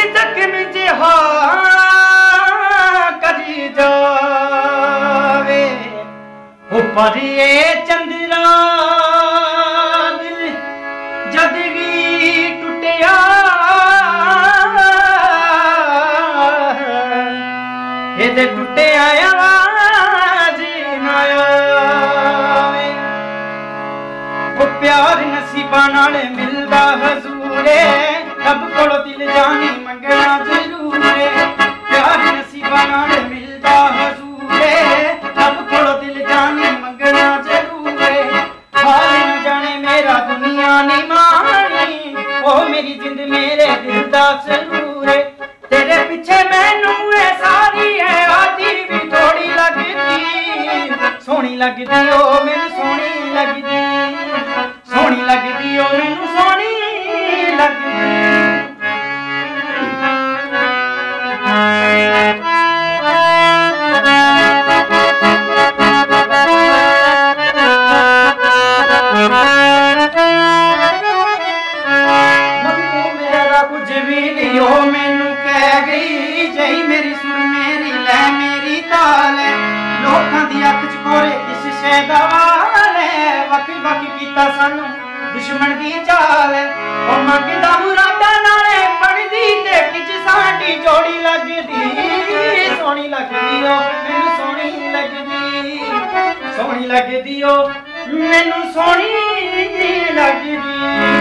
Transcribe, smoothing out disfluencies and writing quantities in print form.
जख्म जिहा करी जावे ऊपर ये चंद्रा दिल जद भी टुटिया ये टुटे आया ना आवे वो प्यार नसीबा नाल मिलदा हजूरे रब कोलो दिल जानी मंगना जरूर है प्यार नसीबा नाल मिलदा हजूरे रब कोलो दिल जानी मंगना जरूर है हाल न जाने मेरा दुनिया नहीं मानी ओ मेरी जिंद मेरे दिल दा जरूर है तेरे पीछे मैनू है सारी है आधी भी थोड़ी लगदी सोहनी लगदी ओ मैनू सोहनी लगदी ओ मैनू सोहनी लगदी कुछ भी लियो मैनू कह गई जई मेरी सुर मेरी लै मेरी ताल है लोकां दी अख च कोरे किस शै दा वाल है वक् वक् कीता सानू दुश्मन दी चाल है ओ मंगदा मुरादा नाले पड़दी ते किच साडी जोड़ी लगदी सोहनी लगदी ओ मैनू सोहनी लगदी ओ मैनू सोहनी लगदी